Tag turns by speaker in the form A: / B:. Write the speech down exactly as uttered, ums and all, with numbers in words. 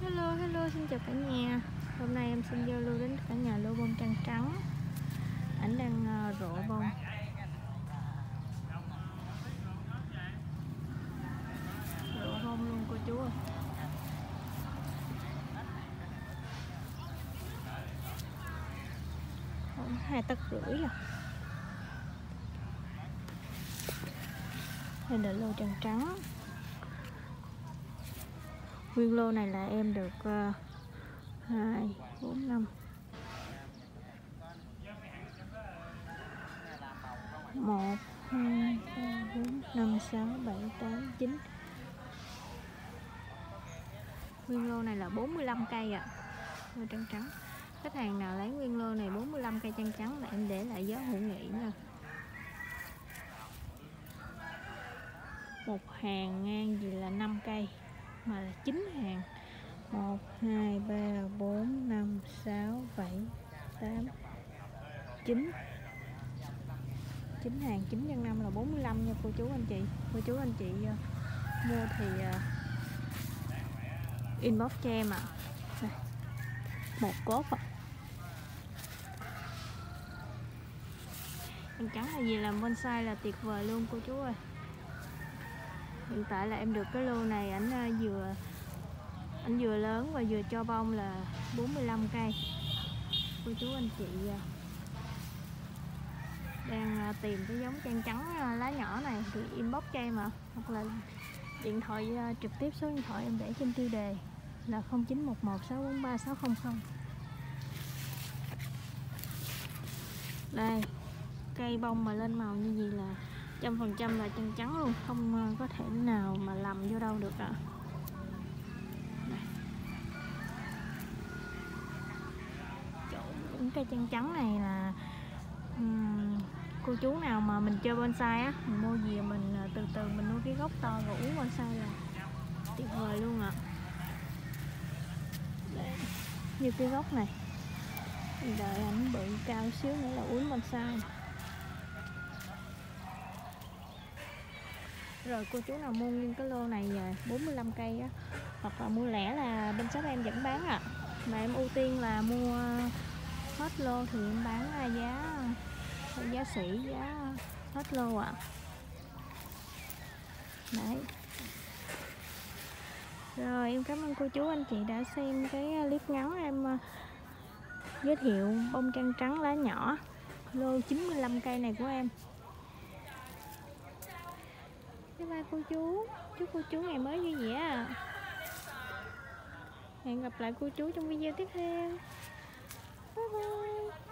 A: Hello, hello, xin chào cả nhà. Hôm nay em xin giao lưu đến cả nhà lô bông trăng trắng. Ảnh đang uh, rộ bông. Rộ bông luôn cô chú ơi. Khoảng hai tấc rưỡi à. Đây là lô trăng trắng. Nguyên lô này là em được uh, hai, bốn, năm một, hai, ba, bốn, năm, sáu, bảy, tám, chín. Nguyên lô này là bốn mươi lăm cây ạ. À. Lô trăng trắng. Khách hàng nào lấy nguyên lô này bốn mươi lăm cây trăng trắng là em để lại giá hữu nghị nha. Một hàng ngang gì là năm cây mà là chín hàng. một, hai, ba, bốn, năm, sáu, bảy, tám, chín. chín hàng, chín nhân năm là bốn mươi lăm nha cô chú anh chị. Cô chú anh chị uh, mua thì uh, inbox cho em ạ. À. Một cốt à. Trăng trắng là gì làm bonsai là tuyệt vời luôn cô chú ơi. Hiện tại là em được cái lô này ảnh uh, vừa ảnh vừa lớn và vừa cho bông là bốn mươi lăm cây. Cô chú anh chị uh, đang uh, tìm cái giống trăng trắng uh, lá nhỏ này thì inbox cho em ạ. À. Hoặc là điện thoại uh, trực tiếp số điện thoại em để trên tiêu đề là không chín một một sáu bốn ba sáu không không. Đây, cây bông mà lên màu như vậy là trăm phần trăm là trăng trắng luôn, không có thể nào mà lầm vô đâu được ạ. Những cây trăng trắng này là um, cô chú nào mà mình chơi bonsai á, mình mua gì mình từ từ mình nuôi cái gốc to rồi uống bonsai là tuyệt vời luôn ạ. Đây, như cái gốc này mình đợi ảnh bự cao xíu nữa là uống bonsai. Rồi cô chú nào mua nguyên cái lô này bốn mươi lăm cây á, hoặc là mua lẻ là bên shop em vẫn bán ạ. À. Mà em ưu tiên là mua hết lô thì em bán giá giá sỉ, giá hết lô ạ. À. Đấy. Rồi em cảm ơn cô chú anh chị đã xem cái clip ngắn em giới thiệu bông trăng trắng lá nhỏ lô chín mươi lăm cây này của em. Bye bye cô chú. Chúc cô chú ngày mới vui vẻ. Hẹn gặp lại cô chú trong video tiếp theo. Bye bye.